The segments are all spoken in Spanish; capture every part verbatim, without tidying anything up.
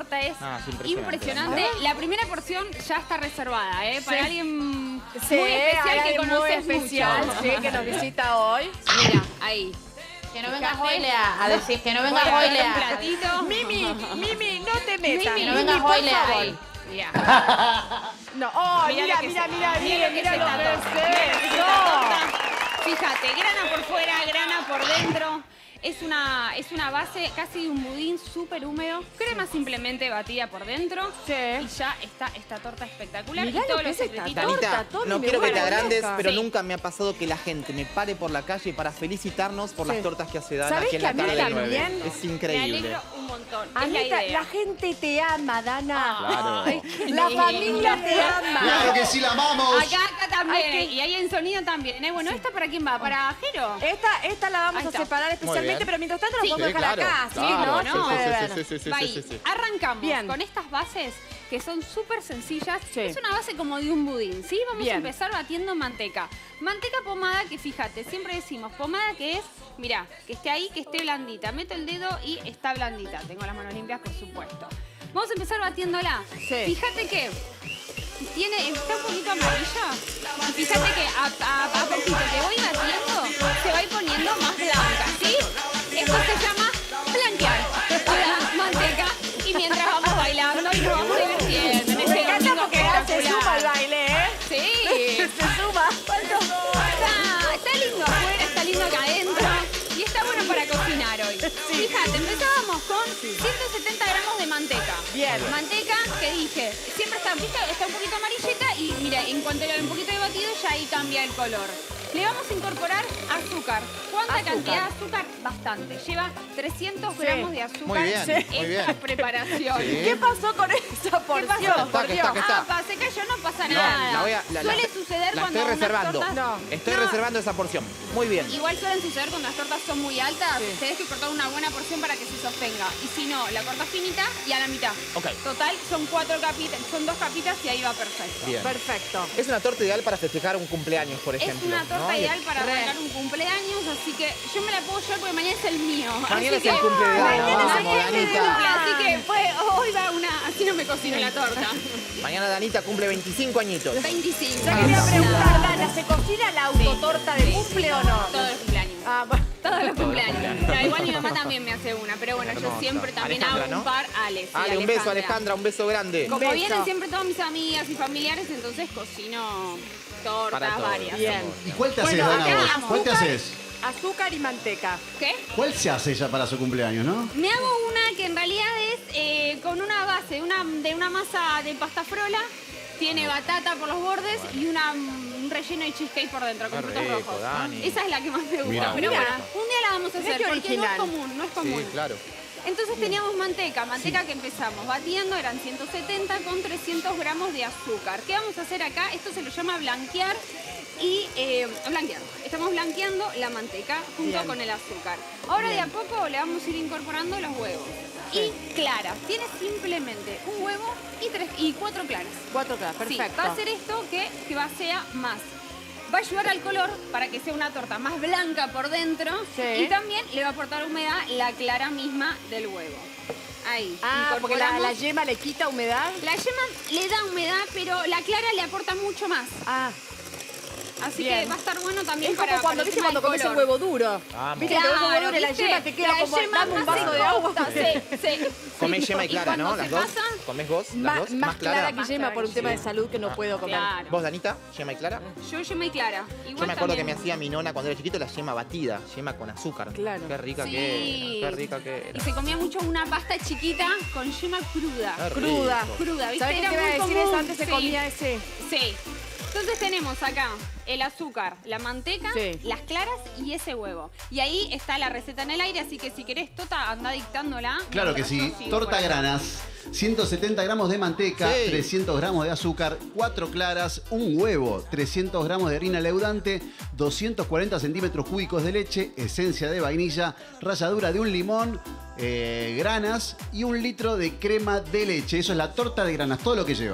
torta es, Ah, es impresionante. impresionante. La primera porción ya está reservada, ¿eh? Para Sí. alguien Sí, muy especial que muy conoces especial, mucho. sí, que nos visita hoy. Mira, ahí. Que no vengas Fíjate. hoy, Lea, a decir que no vengas Voy a hoy, agarrar un Lea. platito. Mimi, Mimi, no te metas. Mimi, no Mimi, vengas por hoy, Lea, favor. ahí. Mira. No, oh, Mirá mira, lo que mira, se- mira, mirá mira, lo que mira es lo esta que torta. es Mirá lo que es esta eso. torta. Fíjate, grana por fuera, grana por dentro. Es una, es una base casi de un budín súper húmedo. Crema simplemente batida por dentro. Sí. Y ya está esta torta espectacular. Mirá y todos lo que los es esta secretitos. torta. Danita, Tommy, no me quiero que te vuelvo agrandes, loca. pero Sí. nunca me ha pasado que la gente me pare por la calle para felicitarnos por Sí. las tortas que hace Dan ¿Sabés aquí en que la a mí tarde del nueve. también? Es Me increíble. alegro un montón. A es mí la ta- idea. la gente te ama, Dana. Claro. Ay, qué La lindo. familia te ama. Claro que sí la amamos. Acá, acá también. Hay que- Y ahí en sonido también. ¿eh? Bueno, ¿esta para quién va? ¿Para Jero? Esta, esta la vamos Ahí a está. separar especialmente, bien. pero mientras tanto la Sí. podemos Sí, dejar claro, acá, ¿sí? claro, ¿No? sí, Se sí, puede sí, ver. sí, sí, sí, Va sí, ahí. sí, sí. Arrancamos Bien. con estas bases que son súper sencillas. Sí. Es una base como de un budín, ¿sí? Vamos Bien. a empezar batiendo manteca. Manteca pomada que, fíjate, siempre decimos pomada que es, mirá, que esté ahí, que esté blandita. Meto el dedo y está blandita. Tengo las manos limpias, por supuesto. Vamos a empezar batiéndola. Sí. Fíjate que tiene, está un poquito amarilla. Y fíjate que a, a, a poquito que voy batiendo, se va a ir poniendo más blanca, ¿sí? Esto se llama blanquear la manteca. Y mientras vamos bailando y nos vamos divirtiendo. En Me este encanta domingo porque ahora se espectacular. suma el baile, ¿eh? Sí. Se suma. Está, está lindo afuera, está lindo acá adentro. Y está bueno para cocinar hoy. Fíjate, empezábamos con ciento setenta gramos de manteca. Bien. Manteca que dije, siempre está, ¿viste? Está un poquito amarillita y mira, en cuanto le doy un poquito de batido ya ahí cambia el color. Le vamos a incorporar azúcar. ¿Cuánta Azúcar. cantidad de azúcar? Bastante. Lleva trescientos Sí. gramos de azúcar Muy bien, esta muy bien. preparación. Sí. ¿Qué pasó con esa porción? pasó? Por Que Dios. está, que está. Ah, pa, se cayó, no pasa No, nada. la voy a, la, Suele la- suceder la cuando estoy unas reservando. tortas- No. Estoy No. reservando esa porción. Muy bien. Igual suelen suceder cuando las tortas son muy altas, Sí. tenés que cortar una buena porción para que se sostenga. Y si no, la cortas finita y a la mitad. Ok. Total, son cuatro capitas, son dos capitas y ahí va perfecto. Bien. Perfecto. Es una torta ideal para festejar un cumpleaños, por ejemplo. Es una torta ¿no? Y- ideal para Re. arrancar un cumpleaños, así que yo me la puedo llevar porque mañana es el mío. Mañana así es el que- cumple de Dana, Mañana es el vamos, cumple de Danita. Dana, Así que fue, hoy va una, así no me cocino la torta. Mañana Danita cumple veinticinco añitos. veinticinco. Yo quería preguntar, Dana, ¿se cocina la autotorta de Sí. cumple o no? Todos los cumpleaños. Ah, bueno. Todos los cumpleaños. No, igual mi mamá también me hace una, pero bueno, yo Hermosa. siempre también Alejandra, hago un ¿no? par. Ale, sí, Ale, un beso, Alejandra, un beso grande. Como beso. vienen siempre todas mis amigas y familiares, entonces cocino Para tortas todos. varias. Bien. ¿Y cuál te haces, Bueno, Dana, acá vos? azúcar. ¿Cuál te haces? Azúcar y manteca. ¿Qué? ¿Cuál se hace ella para su cumpleaños, no? Me hago una que en realidad es eh, con una base una, de una masa de pasta frola, tiene batata por los bordes y una, un relleno de cheesecake por dentro con Qué frutos rico, rojos. Dani. Esa es la que más me gusta. Mirá. Pero Mirá. bueno, un día la vamos a Mirá hacer qué porque no es original. común, no es común. Sí, claro. Entonces teníamos manteca, manteca que empezamos batiendo, eran ciento setenta con trescientos gramos de azúcar. ¿Qué vamos a hacer acá? Esto se lo llama blanquear y eh, blanquear. Estamos blanqueando la manteca junto Bien. con el azúcar. Ahora Bien. de a poco le vamos a ir incorporando los huevos. Y claras, tiene simplemente un huevo y, tres, y cuatro claras. Cuatro claras, Sí, perfecto. va a hacer esto que, que va a sea más. Va a ayudar al color para que sea una torta más blanca por dentro Sí. y también le va a aportar humedad la clara misma del huevo. Ahí. Ah, porque la, la incorporamos. yema le quita humedad. La yema le da humedad, pero la clara le aporta mucho más. Ah, Así bien. que va a estar bueno también es para como cuando para el dice tema cuando del comes el color. huevo duro. Vamos. Viste que el huevo Claro, duro y la ¿viste? yema te queda La como yema dame un más vaso de agua. secosa, Sí, sí. Comés Sí. yema y clara, ¿no? cuando Las se dos. pasa, ¿Comés vos? ¿Las Más, dos? más clara que Más yema clara por un que tema de yema. salud que no puedo comer. Claro. ¿Vos, Danita? ¿Yema y clara? Yo yema y clara. Igual Yo me acuerdo que me también. hacía mi nona cuando era chiquito la yema batida, yema con azúcar. Claro. Qué rica Sí. que era, qué rica que Y era. se comía mucho una pasta chiquita con yema cruda. Qué Cruda. rico. Cruda, ¿viste? ¿Sabes qué Era te iba a muy decir común. eso? Antes se Sí. comía ese. Sí. Entonces tenemos acá el azúcar, la manteca, Sí. las claras y ese huevo. Y ahí está la receta en el aire, así que si querés, Tota, anda dictándola. Claro que Mientras sí. yo sigo Torta por acá. granas, ciento setenta gramos de manteca, Sí. trescientos gramos de azúcar, cuatro claras, un huevo, trescientos gramos de harina leudante, doscientos cuarenta centímetros cúbicos de leche, esencia de vainilla, ralladura de un limón, eh, granas y un litro de crema de leche. Eso es la torta de granas, todo lo que lleva.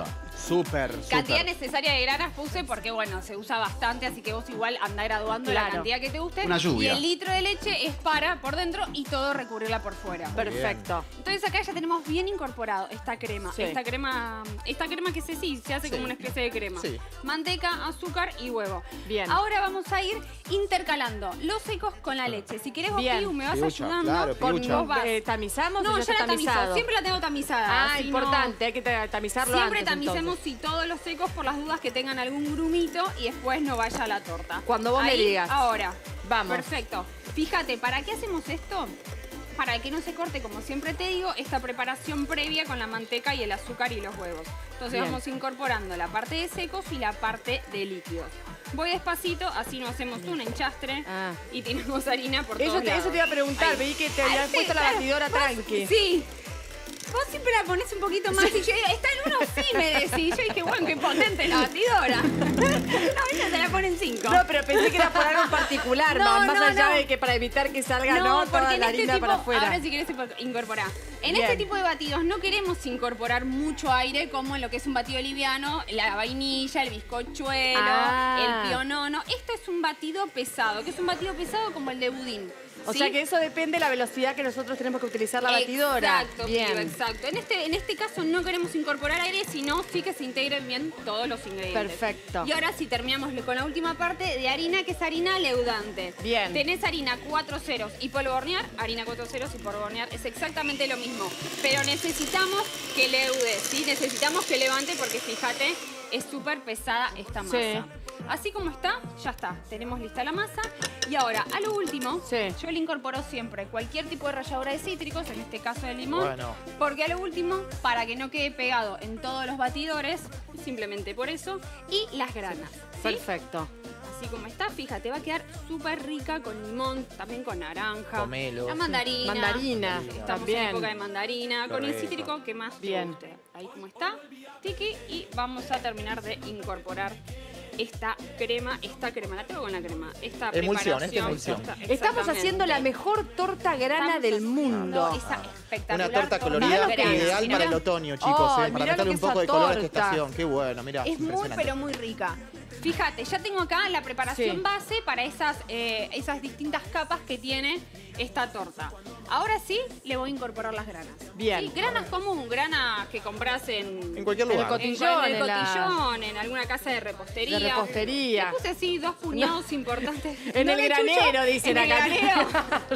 Súper, Cantidad súper. necesaria de granas puse porque, bueno, se usa bastante, así que vos igual andá graduando la Claro. cantidad que te guste. Una lluvia. Y el litro de leche es para por dentro y todo recubrirla por fuera. Perfecto. Entonces acá ya tenemos bien incorporado esta crema. Sí. Esta crema, esta crema que se sí, se hace Sí. como una especie de crema. Sí. Manteca, azúcar y huevo. Bien. Ahora vamos a ir intercalando los secos con la leche. Si querés vos, Bien. Piu, me vas Piucha, ayudando. claro, Con, Piucha. Vos vas. eh, ¿Tamizamos o No, ya ya está la tamizo. tamizado? Siempre la tengo tamizada. Ah, si no- importante, hay que ta- tamizarlo Siempre antes, tamicemos entonces. si todos los secos por las dudas que tengan algún grumito y después no vaya a la torta. Cuando vos me Ahí, digas. Ahora. Vamos. Perfecto. Fíjate, ¿para qué hacemos esto? Para que no se corte, como siempre te digo, esta preparación previa con la manteca y el azúcar y los huevos. Entonces Bien. vamos incorporando la parte de secos y la parte de líquidos. Voy despacito, así no hacemos un enchastre Ah. y tenemos harina por Eso todos te, eso lados. te iba a preguntar, Ahí. veí que te Ay, habías sí, puesto la claro. batidora Vos- tranqui. Sí. Vos siempre la ponés un poquito más y yo digo, está en uno sí, me decís. Yo dije, bueno, qué potente la batidora. No, ella te la pone en cinco. No, pero pensé que era por algo en particular, No, más no, allá no. de que para evitar que salga no, porque toda en la este harina tipo, para afuera. ahora si querés incorporar. En Bien. este tipo de batidos no queremos incorporar mucho aire como en lo que es un batido liviano, la vainilla, el bizcochuelo, Ah. el pionono. Esto es un batido pesado, que es un batido pesado como el de budín. O ¿sí? sea que eso depende de la velocidad que nosotros tenemos que utilizar la batidora. Exacto, Bien. Pío, exacto. En este, en este caso no queremos incorporar aire, sino sí que se integren bien todos los ingredientes. Perfecto. Y ahora sí terminamos con la última parte de harina, que es harina leudante. Bien. Tenés harina cuatro ceros y polvo de hornear, harina cuatro ceros y polvo de hornear es exactamente lo mismo. Pero necesitamos que leude, ¿sí? Necesitamos que levante porque fíjate, es súper pesada esta masa. Sí. Así como está, ya está. Tenemos lista la masa. Y ahora, a lo último, Sí. yo le incorporo siempre cualquier tipo de ralladura de cítricos, en este caso de limón. Bueno. Porque a lo último, para que no quede pegado en todos los batidores, simplemente por eso, y las granas. ¿sí? Perfecto. Así como está, fíjate, va a quedar súper rica con limón, también con naranja. Pomelo. La mandarina. Mandarina, Estamos también. en época de mandarina, con el rico. cítrico que más te Bien. guste. Ahí como está, tiki, y vamos a terminar de incorporar esta crema, esta crema, la tengo con la crema, esta Emulsión, esta preparación. emulsión. esta- Estamos exactamente. haciendo la mejor torta grana Estamos del haciendo mundo. esa espectacular Una torta torta colorida grana. ideal Mirá, para el otoño, chicos, Oh, eh, para mirá lo meterle que un poco esa de color a esta torta. estación. Qué bueno, mira. Es muy, pero muy rica. Fíjate, ya tengo acá la preparación Sí. base para esas, eh, esas distintas capas que tiene esta torta. Ahora sí, le voy a incorporar las granas. Bien. Sí, granas común, granas que compras en... En cualquier En el lugar. cotillón. En, en el en la- cotillón, en alguna casa de repostería. De repostería. Le puse así dos puñados importantes. En ¿No el le chucho? granero, dicen en acá. el granero.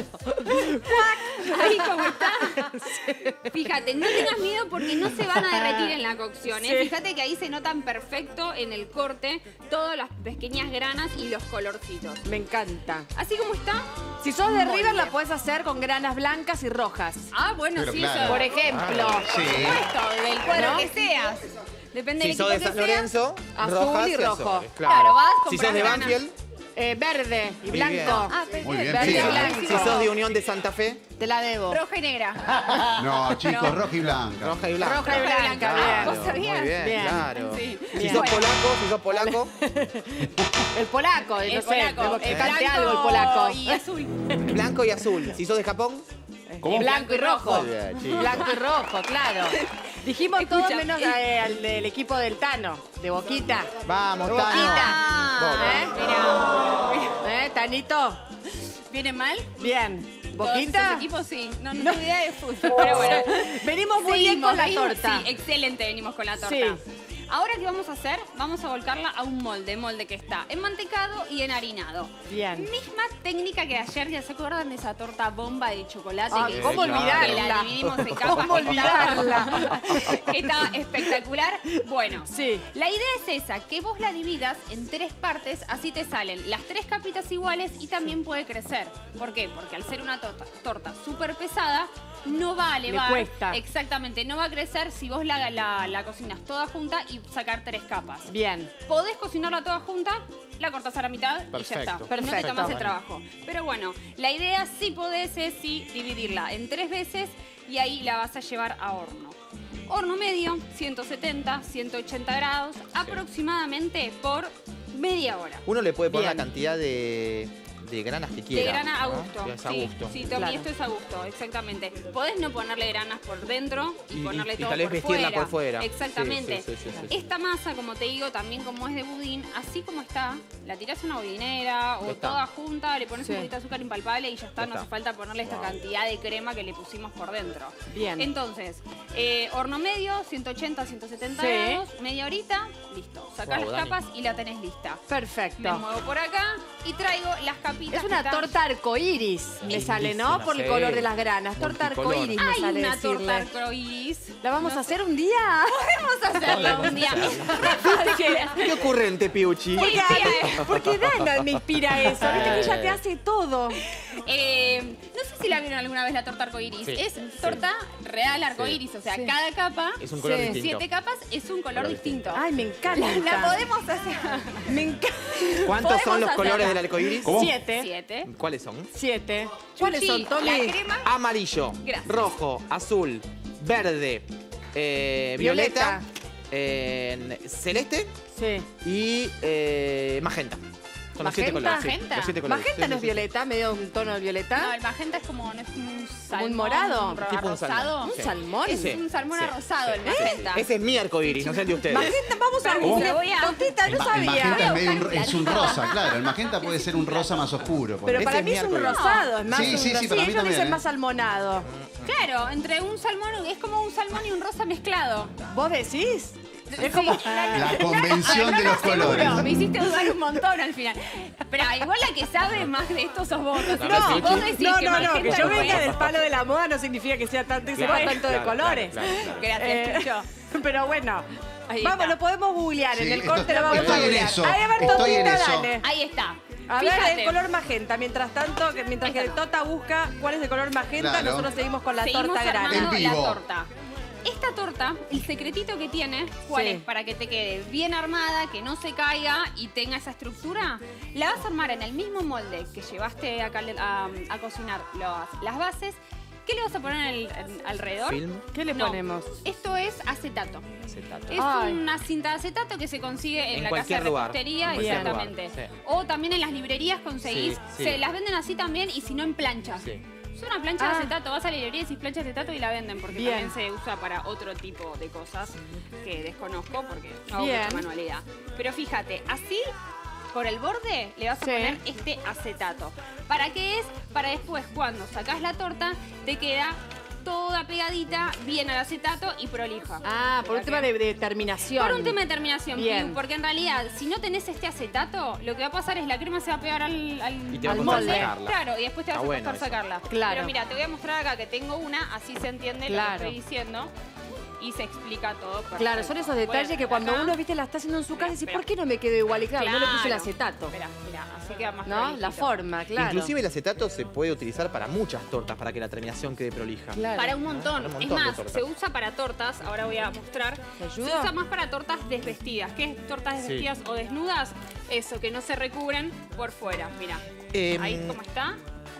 Ahí como está. Fíjate, no tengas miedo porque no se van a derretir en la cocción. ¿eh? Sí. Fíjate que ahí se notan perfecto en el corte todas las pequeñas granas y los colorcitos. Me encanta. Así como está. Si sos de Muy River, la bien. puedes hacer con granas blancas y rojas. Ah, bueno, Pero sí. claro. eso- Por ejemplo. Sí. Por supuesto, del cuadro ¿No? que seas. Depende Si del sos equipo de San que seas. Lorenzo, azul rojas y rojo. azules, Claro, vas, Si compras sos de granas. Banfield, Eh, verde y Muy bien. blanco. Ah, pero Muy bien, Verde y pica. blanco. si sos de Unión de Santa Fe, Te la debo. roja y negra. No, chicos, No. roja y blanca. roja y blanca. Roja y blanca, bien. Claro, ¿Vos sabías? Muy bien, Bien. claro. Sí. Si Bien. sos Bueno. polaco, si sos polaco, El polaco, no El sé, polaco. que el cante blanco algo el polaco. y azul. blanco y azul. Si sos de Japón, ¿Cómo? Blanco y rojo. Muy bien, chicos. Blanco y rojo, claro. Dijimos todo Escucha, menos el- eh, al del equipo del Tano, de Boquita. vamos, Boquita. Tano. Ah, ¿Eh? mirá. ¿Eh, Tanito? ¿Viene mal? Bien. Todos ¿Boquita? esos equipos sí. No, no tengo idea de fútbol, pero bueno. Venimos muy bien Seguimos, con la venimos- torta. Sí, excelente venimos con la torta. Sí. Ahora, ¿qué vamos a hacer? Vamos a volcarla a un molde, molde que está enmantecado y enharinado. Bien. Misma técnica que ayer, ¿ya se acuerdan de esa torta bomba de chocolate? Ah, que ¿cómo que olvidarla? la dividimos en capas. ¿Cómo que estaba- olvidarla? que estaba espectacular. Bueno, Sí. la idea es esa, que vos la dividas en tres partes, así te salen las tres capitas iguales y también puede crecer. ¿Por qué? Porque al ser una torta, torta súper pesada, no va a elevar. cuesta. Exactamente, no va a crecer si vos la, la, la cocinas toda junta y sacar tres capas. Bien. Podés cocinarla toda junta, la cortás a la mitad y ya Perfecto. está. No Perfecto. te tomas el trabajo. Pero bueno, la idea sí podés es sí dividirla en tres veces y ahí la vas a llevar a horno. Horno medio, ciento setenta, ciento ochenta grados, aproximadamente por media hora. uno le puede poner Bien. la cantidad de, de granas que quiera. De grana a ¿no? gusto. Que es a sí, gusto. sí, Tommy, Claro. esto es a gusto, exactamente. Podés no ponerle granas por dentro y, Y- ponerle y- y todo tal vez por vestirla fuera. por fuera. Exactamente. Sí, sí, sí, sí, sí. Esta masa, como te digo, también como es de budín, así como está, la tirás a una budinera o Ya está. toda junta, le pones Sí. un poquito de azúcar impalpable y ya está. Ya No está. hace falta ponerle esta Wow. cantidad de crema que le pusimos por dentro. Bien. Entonces, eh, horno medio, ciento ochenta, ciento setenta Sí. grados, media horita, listo. Sacás Wow, las Dani. capas y la tenés lista. Me Perfecto. muevo por acá y traigo las capitas. Es una que están- torta arcoíris, me Lindísima, sale, ¿no? Por el sí. color de las granas. Torta Multicolor. arcoíris me Hay sale una decirle. torta arcoíris. ¿La vamos a hacer un día? Vamos a hacerla un día. Qué ocurrente, Piuchi. Porque, Sí, sí, porque Dana me inspira eso. Viste que ella te hace todo. Eh, no sé si la vieron alguna vez la torta arcoíris. Sí, Es sí. torta real arcoíris. O sea, Sí. cada capa, Es un color Sí. distinto. siete capas, es un color Color distinto. Ay, me encanta. La podemos hacer. Me encanta. ¿Cuántos son Podemos los colores hacerla. del arcoíris? ¿Cómo? Siete. Siete. ¿Cuáles son? Siete. ¿Cuáles Chuchi, son, Tommy? La crema. Amarillo, Gracias. rojo, azul, verde, eh, Violeta. violeta, eh, celeste Sí. y eh, magenta. Son los siete ¿Magenta? colores. sí, Magenta. los siete colores. Magenta Sí, no sí, es sí. violeta, medio un tono de No, violeta. el magenta es como, no es como un salmón. morado? un ro- Tipo un salmón. rosado. ¿Un Sí. salmón? Es Sí, un salmón sí, arrosado sí. el magenta. Ese es mi arcoíris, no sé el de ustedes. Magenta, vamos a Permiso, buscar. voy a- Tontita, El, no ma- el sabía. magenta es, medio un- buscar es un un rosa, claro. El magenta puede ser un rosa más oscuro. por Pero Ese para es mí mi es un arcoíris. rosado, es más Sí, un sí, sí, rosado. para mí ellos también, dicen ¿eh? más salmonado. Claro, entre un salmón, es como un salmón y un rosa mezclado. ¿Vos decís? Es como... La convención de los Seguro, colores. me hiciste dudar un montón al final. Pero igual la que sabe más de esto sos vos. Así que No, si vos decís no, que no, no, que magenta yo no venga es. del palo de la moda no significa que sea tanto y sepa Claro, tanto de claro, colores. claro, claro, claro. Gracias, Eh, Chucho. Pero bueno, Ahí vamos, está. lo podemos googlear. Sí, en el esto- corte lo vamos a estoy en googlear. eso, Ahí, a ver, estoy en Totita, eso. dale. Ahí está. A ver, Fíjate. el color magenta. Mientras tanto, que mientras que el Tota busca cuál es el color magenta, Claro. nosotros seguimos con la Seguimos torta grande. armando En la vivo. torta. Esta torta, el secretito que tiene, ¿cuál Sí. es? Para que te quede bien armada, que no se caiga y tenga esa estructura, la vas a armar en el mismo molde que llevaste acá a, a cocinar los- las bases. ¿Qué le vas a poner en el- en- alrededor? Film, ¿Qué le No, ponemos? Esto es acetato. acetato. Es Ay. una cinta de acetato que se consigue en, En la casa cualquier de lugar. repostería, En cualquier exactamente. lugar, sí. O también en las librerías conseguís, Sí, sí. se las venden así también y si no en planchas. Sí. Es una plancha Ah. de acetato, vas a la librería y decís plancha de acetato y la venden porque Bien. también se usa para otro tipo de cosas que desconozco porque no hago Bien. mucha manualidad. Pero fíjate, así por el borde le vas a Sí. poner este acetato. ¿Para qué es? Para después cuando sacás la torta te queda toda pegadita, bien al acetato y prolija. Ah, por un tema de, de terminación. Por un tema de terminación, Bien. Piu, porque en realidad, si no tenés este acetato, lo que va a pasar es la crema se va a pegar al, al, Y te va a al costar molde. sacarla. Claro, y después te Está vas a bueno costar eso. sacarla. Claro. Pero mira, te voy a mostrar acá que tengo una, así se entiende Claro. lo que estoy diciendo. Y se explica todo perfecto. Claro, son esos Voy a detalles que poner cuando acá. uno, viste, la está haciendo en su casa y dice, Espera. ¿por qué no me quedo igual? Y claro, no le puse el Claro. acetato. Espera, mira, así queda más ¿No? prolijito. La forma, claro. Inclusive el acetato se puede utilizar para muchas tortas para que la terminación quede prolija. Claro. Para un montón. Para un montón es de más, tortas. se usa para tortas, ahora voy a mostrar. ¿Te Se ayuda? usa más para tortas desvestidas. ¿Qué es tortas Sí. desvestidas o desnudas? Eso, que no se recubren por fuera. Mira, Em, ahí como está.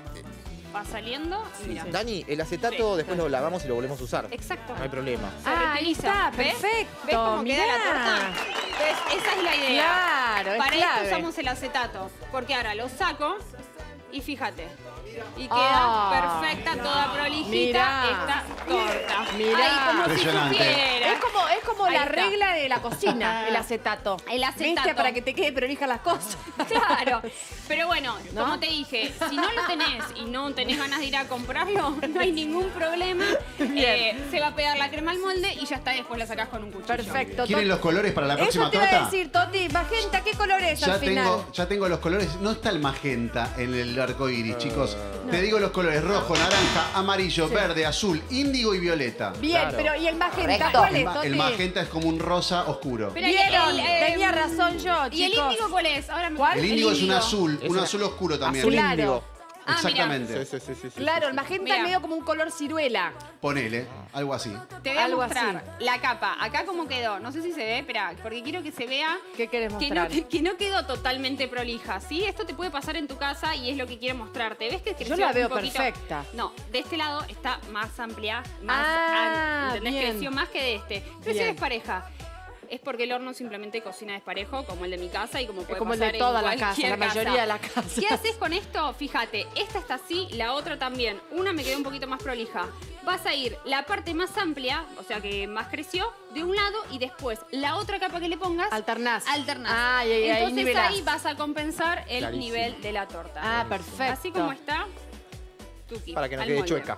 Va saliendo y mira. Dani, el acetato Sí. después lo lavamos y lo volvemos a usar. Exacto. No hay problema. Se Ah, ahí reutiliza. está, ¿Ves? perfecto, ¿Ves cómo queda la mirá. torta? ¿Ves? Esa es la idea. Claro, es Para clave. esto usamos el acetato. Porque ahora lo saco y fíjate. Y queda Ah. perfecta, toda prolijita Mirá. esta torta. Mirá. Ay, como si Impresionante. supiera. Es como, es como Ahí la está. regla de la cocina, el acetato. El acetato. ¿Viste? Para que te quede prolija las cosas. Claro, pero bueno, ¿No? como te dije, si no lo tenés y no tenés ganas de ir a comprarlo, no hay ningún problema. Eh, se va a pegar la crema al molde y ya está, después la sacás con un cuchillo. Perfecto. ¿Quieren Toti. los colores para la próxima Eso te iba a torta? decir, Toti. Magenta, ¿qué color es Ya al final? tengo, ya tengo los colores. No está el magenta en el arco iris, chicos. Te digo los colores: rojo, naranja, amarillo, verde, azul, índigo y violeta. Bien, Claro. pero ¿y el magenta? Correcto. ¿Cuál El, es, ma- Toti? el magenta es como un rosa oscuro. Pero Vieron, el- el, tenía eh, razón yo, ¿Y el chicos. índigo cuál es? Ahora me ¿Cuál? El índigo es un índigo. azul, Es un una- azul oscuro también. Azul Claro. índigo. Ah, mira. Exactamente. Sí, sí, sí, sí, sí, Claro, el sí. magenta Mira. es medio como un color ciruela. Ponele, algo así. Te voy a Algo mostrar así. la capa. Acá cómo quedó. No sé si se ve, espera, porque quiero que se vea ¿Qué querés que no, mostrar? que no quedó totalmente prolija, ¿sí? Esto te puede pasar en tu casa y es lo que quiero mostrarte. ¿Ves que creció la veo un poquito? perfecta. No, de este lado está más amplia, más Ah, an- ¿entendés? bien. Creció más que de este. Creció Bien. despareja. es porque el horno simplemente cocina desparejo, como el de mi casa y como puede Es como el de pasar toda en la casa, cualquier la mayoría casa. de la casa. ¿Qué haces con esto? Fíjate, esta está así, la otra también. Una me quedó un poquito más prolija. Vas a ir la parte más amplia, o sea que más creció, de un lado y después la otra capa que le pongas, Alternás. alternás. Ah, y ahí, ahí Entonces nivelás. ahí vas a compensar el Clarísimo. nivel de la torta. Ah, perfecto. Así como está, tuki, Para que no al quede molde. chueca.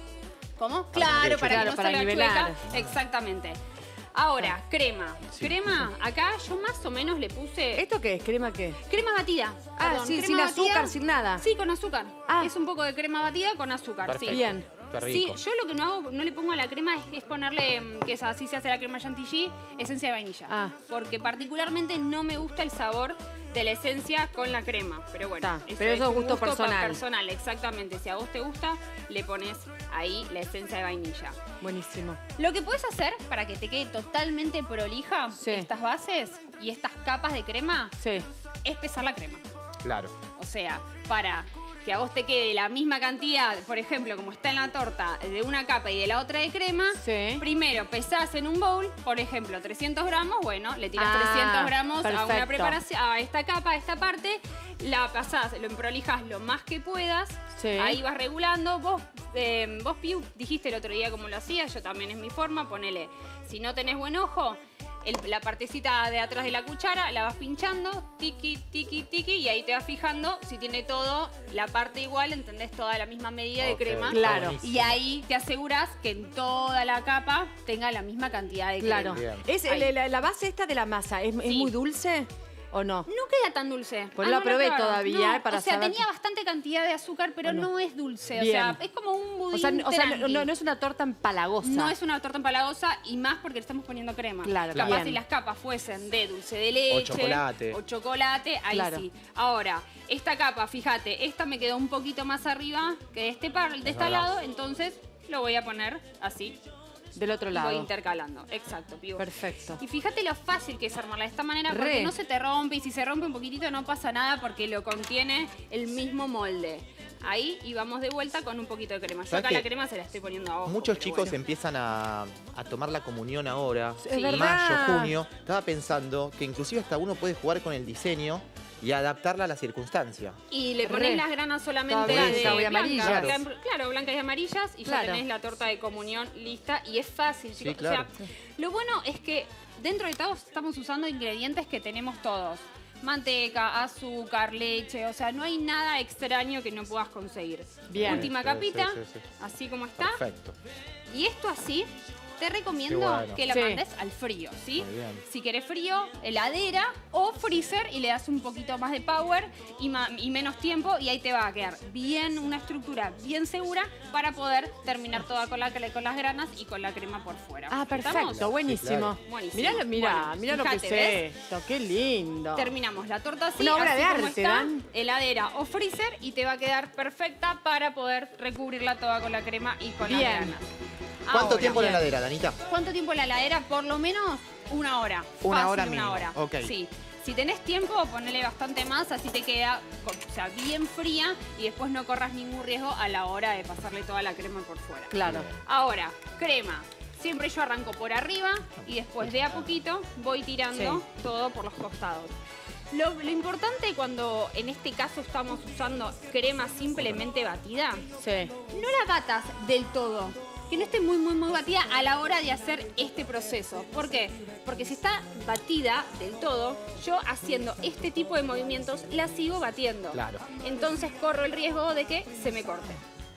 ¿Cómo? que no Claro, quede para que chueca. no Para salga nivelar. chueca. Exactamente. Ahora, crema. Sí. Crema, acá yo más o menos le puse ¿Esto qué es? ¿Crema qué? crema batida. Ah, Perdón, sí, crema sin batida. azúcar, sin nada. Sí, con azúcar. Ah. Es un poco de crema batida con azúcar. Perfecto. Sí. Bien. Qué Sí, rico. yo lo que no hago, no le pongo a la crema es, es ponerle, mm, que es así se hace la crema chantilly, esencia de vainilla. Ah. Porque particularmente no me gusta el sabor de la esencia con la crema. Pero bueno, Está, pero eso es un gusto pa- personal. personal, exactamente. Si a vos te gusta, le pones ahí la esencia de vainilla. Buenísimo. Lo que puedes hacer para que te quede totalmente prolija Sí. estas bases y estas capas de crema Sí. es pesar la crema. Claro. O sea, para que a vos te quede la misma cantidad, por ejemplo, como está en la torta, de una capa y de la otra de crema, Sí. primero pesás en un bowl, por ejemplo, trescientos gramos, bueno, le tiras Ah, trescientos gramos a una perfecto. preparación, a esta capa, a esta parte, la pasás, lo emprolijas lo más que puedas, Sí. ahí vas regulando. Vos, eh, vos, Piu, dijiste el otro día cómo lo hacías, yo también es mi forma, ponele, si no tenés buen ojo, el- la partecita de atrás de la cuchara la vas pinchando, tiki, tiki, tiki, y ahí te vas fijando si tiene todo la parte igual, entendés, toda la misma medida de Ok, crema. Claro. buenísimo. Y ahí te aseguras que en toda la capa tenga la misma cantidad de Claro. crema. Bien. Es, Ahí. la, la base esta de la masa, ¿es, es Sí. muy dulce o no? No queda tan dulce. Pues Ah, la ¿no probé probaron? todavía, No, eh, para o sea, saber- tenía bastante cantidad de azúcar, pero Bueno. no es dulce. Bien. O sea, es como un budín O sea, o sea, no, tranqui. no- no es una torta empalagosa. No es una torta empalagosa y más porque le estamos poniendo crema. Claro, Capaz bien. si las capas fuesen de dulce de leche. chocolate. O chocolate, ahí Claro. sí. Ahora, esta capa, fíjate, esta me quedó un poquito más arriba que de este, par, de este verdad. lado, entonces lo voy a poner así. Del otro Voy lado. intercalando. Exacto, pivo. Perfecto. Y fíjate lo fácil que es armarla de esta manera, porque Re. no se te rompe, y si se rompe un poquitito no pasa nada porque lo contiene el mismo molde. Ahí y vamos de vuelta con un poquito de crema. Yo ¿Sabes acá la qué? crema se la estoy poniendo a ojo. Muchos pero chicos bueno. empiezan a, a tomar la comunión ahora, Es Sí. verdad. mayo, junio. Estaba pensando que inclusive hasta uno puede jugar con el diseño y adaptarla a la circunstancia. Y le pones Re. las granas solamente Toda de blanca y blancas, amarillas. blan- Claro, blancas y amarillas y Claro. ya tenés la torta de comunión lista y es fácil, chicos. claro. O sea, lo bueno es que dentro de todo estamos usando ingredientes que tenemos todos. Manteca, azúcar, leche, o sea, no hay nada extraño que no puedas conseguir. Bien. Última Sí, capita, sí, sí, sí. así como está. Perfecto. Y esto así, te recomiendo Qué bueno. que la Sí. mandes al frío, ¿sí? Muy bien. Si querés frío, heladera o freezer y le das un poquito más de power y, ma- y menos tiempo y ahí te va a quedar bien, una estructura bien segura para poder terminar toda con, la, con las granas y con la crema por fuera. Ah, perfecto, ¿Estamos? buenísimo. Sí, claro. Buenísimo. Mirá, mirá, Bueno, mirá lo que fíjate, es esto, qué lindo. Terminamos la torta así, Una obra así de como arte, está, Dan. heladera o freezer y te va a quedar perfecta para poder recubrirla toda con la crema y con Bien. las granas. ¿Cuánto Ahora, tiempo en la bien. heladera, Danita? ¿Cuánto tiempo en la heladera? Por lo menos una hora. Una Fácil, hora una mínimo. hora. Ok. Sí. Si tenés tiempo, ponele bastante más, así te queda, o sea, bien fría y después no corras ningún riesgo a la hora de pasarle toda la crema por fuera. Claro. Ahora, crema. Siempre yo arranco por arriba y después de a poquito voy tirando Sí. todo por los costados. Lo, lo importante cuando en este caso estamos usando crema simplemente batida, Sí. no la batas del todo. Que no esté muy, muy, muy batida a la hora de hacer este proceso. ¿Por qué? Porque si está batida del todo, yo haciendo este tipo de movimientos la sigo batiendo. Claro. Entonces corro el riesgo de que se me corte.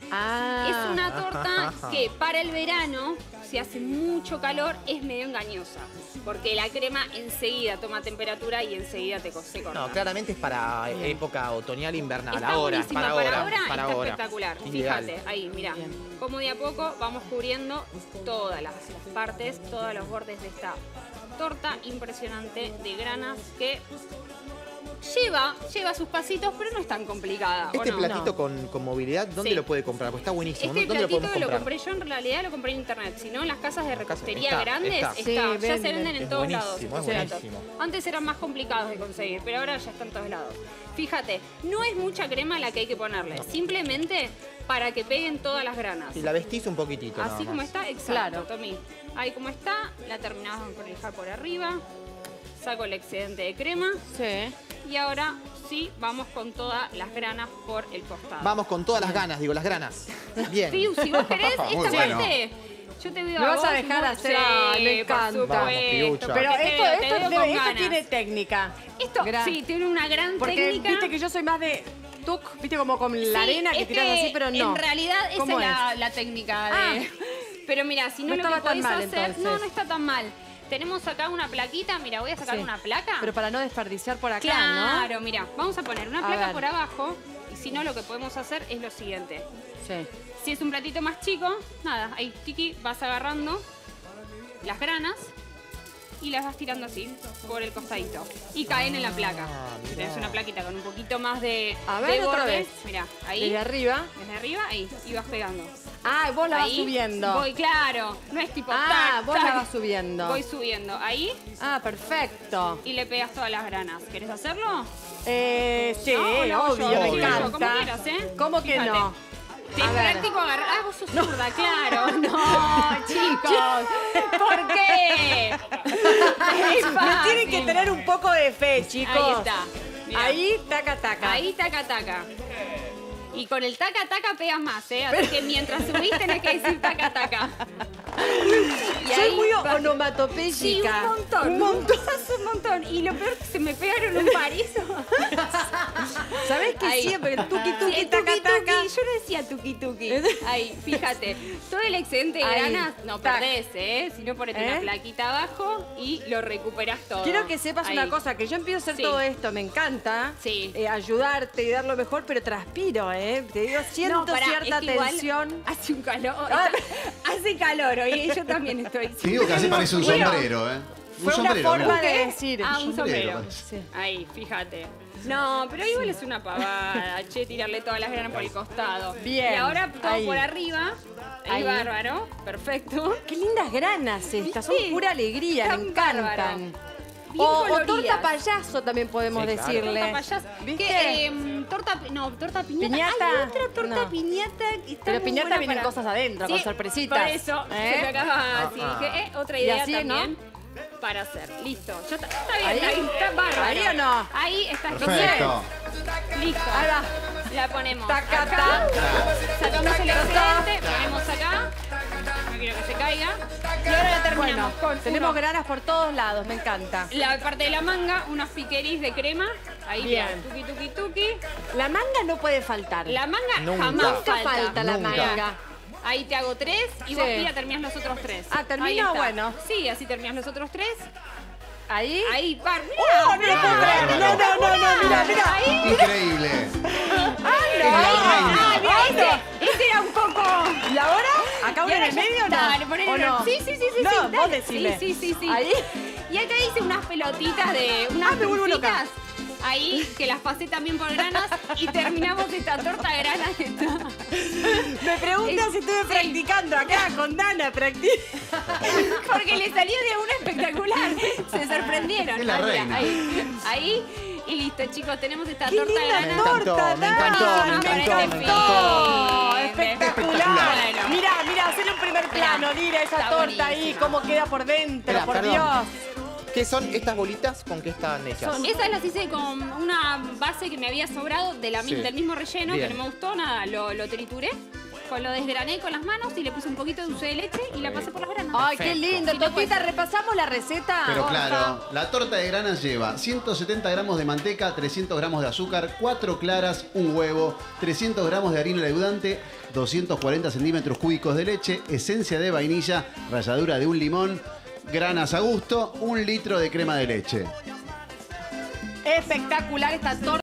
Ah. Es una torta que para el verano, si hace mucho calor, es medio engañosa. Porque la crema enseguida toma temperatura y enseguida te co- se corta. No, claramente es para época otoñal, invernal. Está ahora, buenísima, para para ahora, ahora para está ahora. espectacular. Ideal. Fíjate, ahí, mira, Bien. como de a poco vamos cubriendo todas las partes, todos los bordes de esta torta impresionante de granas que lleva, lleva sus pasitos, pero no es tan complicada. ¿o Este no? platito No. con, con movilidad, ¿dónde Sí. lo puede comprar? Porque está buenísimo. Este ¿Dónde lo platito podemos lo comprar? compré yo, en realidad lo compré en internet. Si no, en las casas de repostería está, grandes está. está. Sí, ya venden. se venden en Es todos buenísimo, lados. es estos platos. buenísimo. Antes eran más complicados de conseguir, pero ahora ya están en todos lados. Fíjate, no es mucha crema la que hay que ponerle. Simplemente para que peguen todas las granas. Y la vestís un poquitito. nada Así como más. está, exacto, Claro. Tommy. Ahí como está, la terminamos de encolijar por arriba. Saco el excedente de crema. Sí. Y ahora sí, vamos con todas las granas por el costado. Vamos con todas las ganas, digo, las granas. Bien. Sí, si vos querés, esta Muy bueno. parte, yo te veo ¿Me a vas vos a dejar muy- hacer? Sí, Ah, me por encanta. supuesto, Vamos, Piucha. porque Pero te esto, veo- te esto, veo debe- con esto ganas. tiene técnica. Esto, Gra- sí, tiene una gran Porque técnica. viste que yo soy más de tuc, viste como con la Sí, arena que es tiras así, pero no. En realidad esa ¿Cómo es, La, es? la técnica de... Ah. Pero mira, si no, No lo que estaba tan podés mal, hacer... entonces. No, no está tan mal. Tenemos acá una plaquita, mira, voy a sacar Sí. una placa. Pero para no desperdiciar por acá, Claro, mira, vamos a poner una A placa ver. por abajo. Y si no, lo que podemos hacer es lo siguiente. ¿no? Sí. Si es un platito más chico, nada, ahí, tiki, vas agarrando las granas y las vas tirando así, por el costadito. Y caen en la placa. Ah, Si mirá. tenés una plaquita con un poquito más de, A de ver, otra borde, vez. mira, ahí, Desde arriba. desde arriba, ahí, y vas pegando. Ah, vos la vas Ahí, subiendo. Voy, claro, no es tipo Ah, tac, vos la tac. vas subiendo. Voy subiendo, ahí, Ah, perfecto. y le pegas todas las granas. ¿Querés hacerlo? Eh, sí, No, no, obvio, yo, me obvio. encanta. Como quieras, ¿eh? ¿Cómo que Fíjate. no? Te A ver. practico agarrar. Ah, vos sos zurda, claro. No, chicos. ¿Por qué? Es Me fácil. tienen que tener un poco de fe, chicos. Ahí está. Mirá. Ahí, taca, taca. Ahí, taca, taca. Y con el taca, taca pegas más, ¿eh? Así que mientras subís tenés que decir taca, taca. Y Soy ahí muy vas- onomatopéyica. Sí, un montón. Un montón. un montón. Y lo peor es que se me pegaron un parizo. ¿Sabés que Ahí. siempre el tuki, Sí, tuki, el taca, tuki, taca? tuki. Yo no decía tuki tuki. Ahí, fíjate. Todo el excedente de Ahí. granas no Tac. perdés, ¿eh? Si no, ponete ¿Eh? una plaquita abajo y lo recuperás todo. Quiero que sepas Ahí. una cosa, que yo empiezo a hacer Sí. todo esto, me encanta Sí. eh, ayudarte y dar lo mejor, pero transpiro, ¿eh? Te digo, siento No, pará, cierta es que igual tensión. Hace un calor. Ah. está- hace calor hoy. Yo también estoy. Te digo que así parece un Bueno, sombrero, ¿eh? Un Fue una sombrero, forma mirá. de decir. Ah, un sombrero, sombrero. parece. Sí. Ahí, fíjate. No, pero igual es una pavada, che, tirarle todas las granas por el costado. Bien, Y ahora todo ahí. por arriba. Ahí, Ahí. bárbaro. Perfecto. Qué lindas granas estas, son ¿Viste? pura alegría, Están me encantan. bárbaras. Bien O, o coloridas. torta payaso también podemos Sí, claro. decirle. Torta payaso. ¿Viste? ¿Qué, em, torta, no, torta piñata. Piñata. Hay otra torta No. piñata que está Pero muy piñata buena vienen para- cosas adentro, con sorpresitas. Por eso, ¿Eh? se me acaba así. Ah, ah. Dije, eh, otra Y idea así, también para hacer. Listo. Yo, está bien, Ahí. está, ahí, está bárbaro. ¿Ahí o no? Ahí está Perfecto. Listo. Ahí va. La ponemos Taca, acá. taca. Sacamos el excedente, ponemos acá. No quiero que se caiga. Y ahora la terminamos Bueno, con tenemos uno- granas por todos lados, me encanta. la parte de la manga, unos piqueris de crema. Ahí Bien. bien. Tuki, tuki, tuki. La manga no puede faltar. La manga Nunca. jamás Nunca falta. falta la Nunca. manga. Ahí te hago tres y Sí. vos ya terminás los otros tres. Ah, ¿termino? Ahí está. Bueno. Sí, así terminás los otros tres. Ahí. Ahí, par, ¡Oh, mirá, no lo puedo Qué creer! No, bárbaro. no, no, no, mira, mira. Ahí. Increíble. ¡Ay, Es la no! reina. Ah, mirá, ese, ese era un poco. ¿Y ahora? ¿Acá Y uno en ahora el ya- medio o no? Dale, ponele ¿O uno. no? Sí, sí, sí, sí. No, sí, vos dale. decime. Sí, sí, sí, sí. Ahí. Y acá hice unas pelotitas de unas Ah, me vuelvo loca. trufitas. Ahí, que las pasé también por granas y terminamos esta torta de granas que está. Me preguntan si estuve Sí. practicando acá con Dana. practic- Porque le salió de una espectacular. Se sorprendieron. Es la Ahí, reina. Ahí, ahí. Y listo, chicos, tenemos esta ¡Qué torta de linda Me granas. encantó, torta, me encantó, Dana! me encantó, parece me fin. encantó. ¡Espectacular! Bueno. Mirá, mirá, hacerle un primer plano, Mirá, mira esa está torta ahí, buenísima. cómo queda por dentro, Espera, por perdón. Dios. ¿Qué son estas bolitas? ¿Con qué están hechas? Son- esas las hice con una base que me había sobrado de la, mi- Sí. del mismo relleno, Bien. que no me gustó nada. Lo, lo trituré, con lo desgrané con las manos y le puse un poquito de dulce de leche y la pasé por las granas. Ay, qué Perfecto. lindo. Sí, no Totita, puede. repasamos la receta. Pero porfa. claro, la torta de granas lleva ciento setenta gramos de manteca, trescientos gramos de azúcar, cuatro claras, un huevo, trescientos gramos de harina leudante, doscientos cuarenta centímetros cúbicos de leche, esencia de vainilla, ralladura de un limón, granas a gusto, un litro de crema de leche. Espectacular esta torta.